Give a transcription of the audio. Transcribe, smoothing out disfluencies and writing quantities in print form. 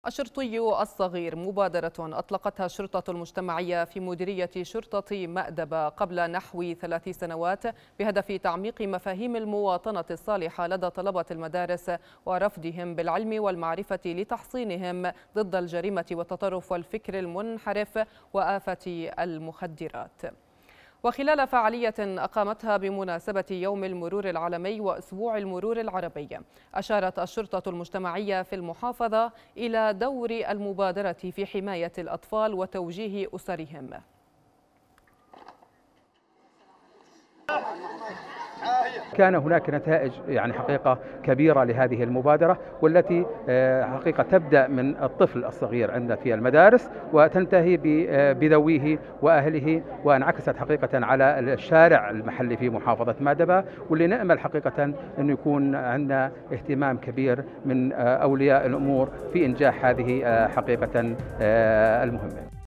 الشرطي الصغير مبادرة أطلقتها الشرطة المجتمعية في مديرية شرطة مأدبة قبل نحو 3 سنوات بهدف تعميق مفاهيم المواطنة الصالحة لدى طلبة المدارس ورفدهم بالعلم والمعرفة لتحصينهم ضد الجريمة والتطرف والفكر المنحرف وآفة المخدرات. وخلال فعالية أقامتها بمناسبة يوم المرور العالمي وأسبوع المرور العربي، أشارت الشرطة المجتمعية في المحافظة إلى دور المبادرة في حماية الأطفال وتوجيه أسرهم. كان هناك نتائج حقيقة كبيرة لهذه المبادرة، والتي حقيقة تبدأ من الطفل الصغير عندنا في المدارس وتنتهي بذويه وأهله، وانعكست حقيقة على الشارع المحلي في محافظة مأدبة، واللي نأمل حقيقة أن يكون عندنا اهتمام كبير من أولياء الأمور في إنجاح هذه حقيقة المهمة.